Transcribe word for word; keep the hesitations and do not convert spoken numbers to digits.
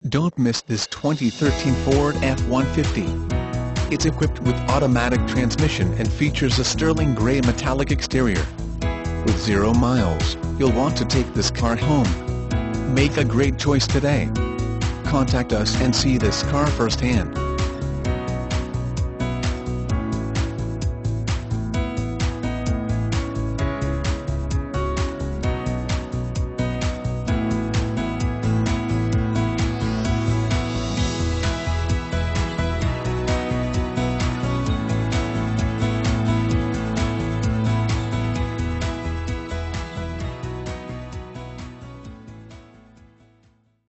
Don't miss this twenty thirteen Ford F one fifty. It's equipped with automatic transmission and features a sterling grey metallic exterior. With zero miles, you'll want to take this car home. Make a great choice today. Contact us and see this car firsthand.